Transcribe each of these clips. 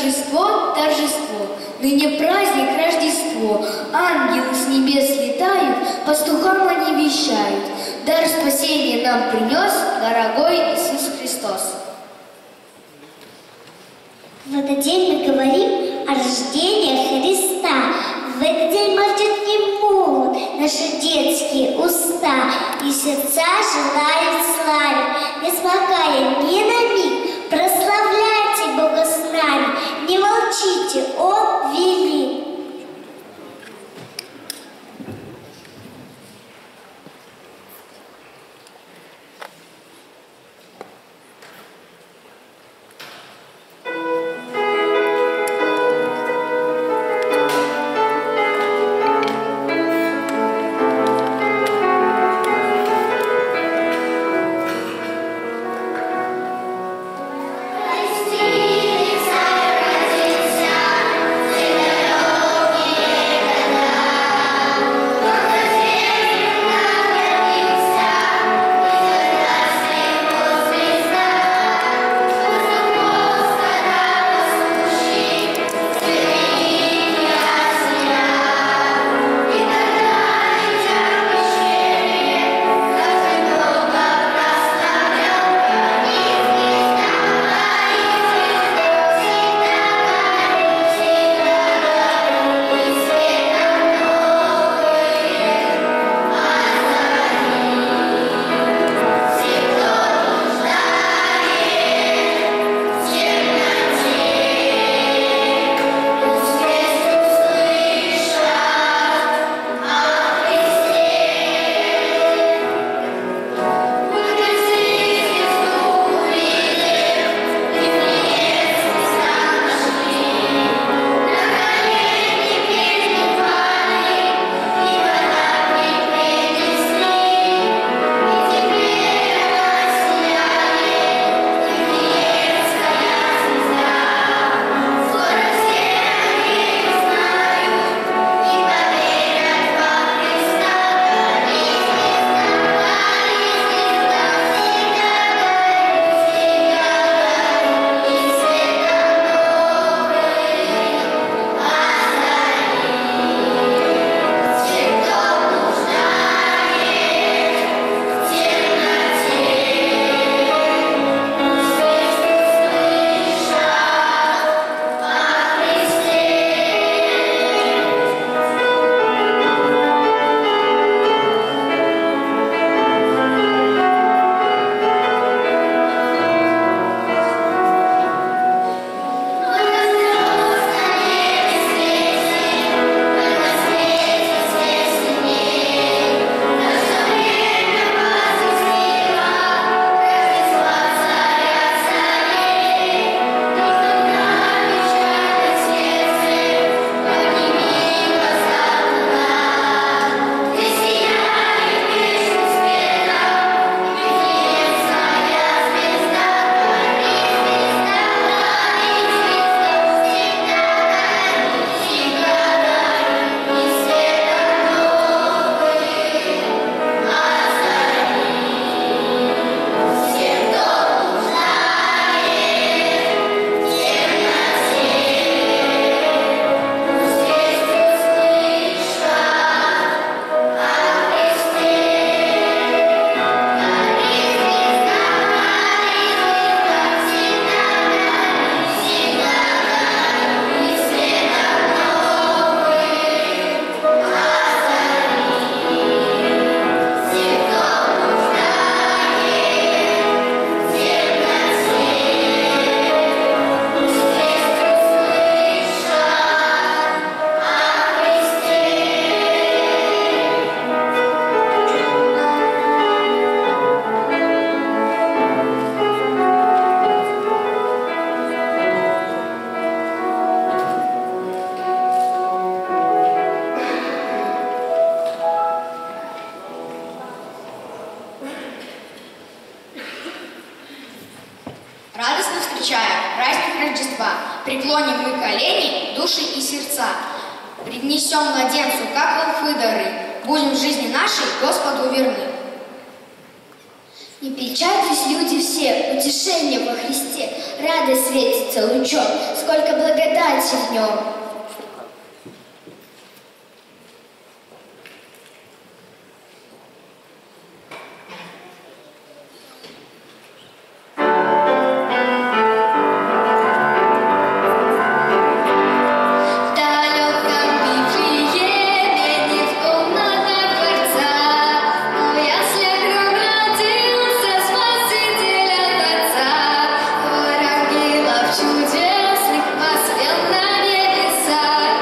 торжество, торжество, ныне праздник Рождество. Ангелы с небес летают, пастухам они вещают. Дар спасения нам принес дорогой Иисус Христос. В этот день мы говорим о рождении Христа. В этот день молчат не могут наши детские уста, и сердца желают славить, не смолкая ни на миг. Прославляйте Бога с нами, не молчите, Он велик. встречая праздник Рождества, преклоним мы колени, души и сердца, принесем младенцу, как волхвы дары, будем в жизни нашей Господу верны. Не печальтесь, люди все, утешение во Христе, радость светится лучом, сколько благодарения радости в нем. Чудесных возвел на небеса.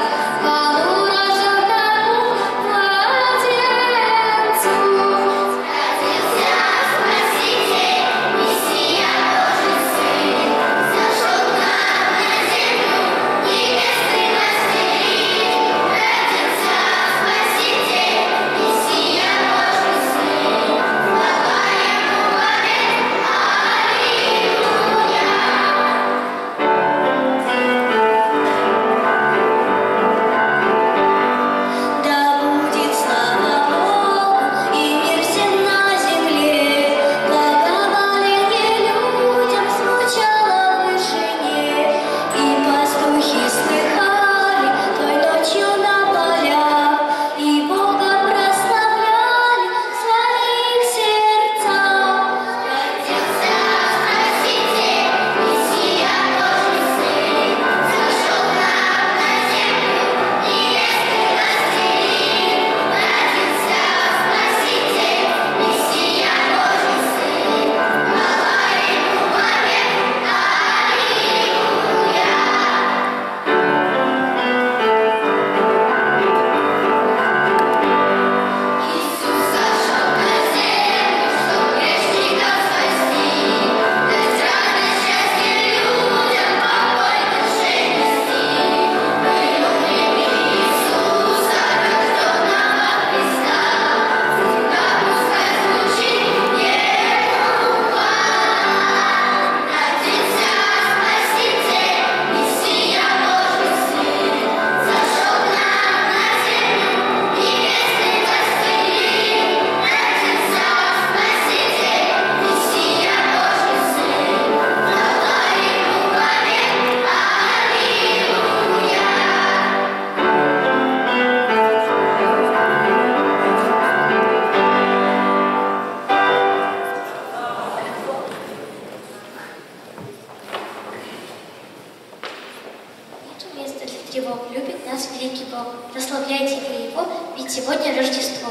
Его любит нас великий Бог. Прославляйте вы Его, ведь сегодня Рождество.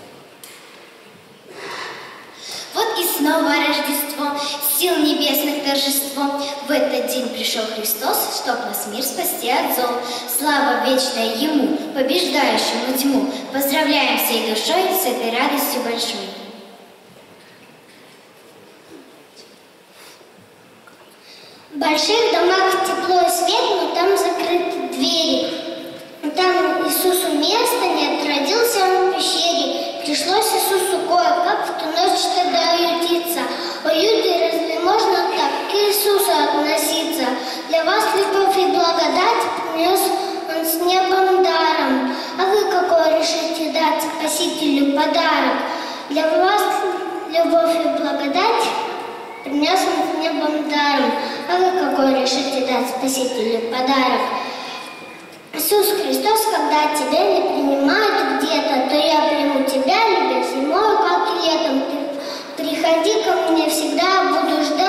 Вот и снова Рождество, сил небесных торжество. В этот день пришел Христос, чтоб нас мир спасти от зол. Слава вечная Ему, побеждающему тьму. Поздравляем всей душой с этой радостью большой. В больших домах тепло и свет, но там закрыты двери. Там Иисусу места нет, родился он в пещере. Пришлось Иисусу кое-как в ту ночь тогда ютиться. О, люди, разве можно так к Иисусу относиться? Для вас любовь и благодать принес он с небом даром. А вы какой решите дать Спасителю подарок? Для вас любовь и благодать принес он с небом даром. А вы какой решите дать Спасителю подарок? Иисус Христос, когда тебя не принимают где-то, то я приму тебя, любя зимой, как и летом. Ты приходи ко мне, всегда буду ждать.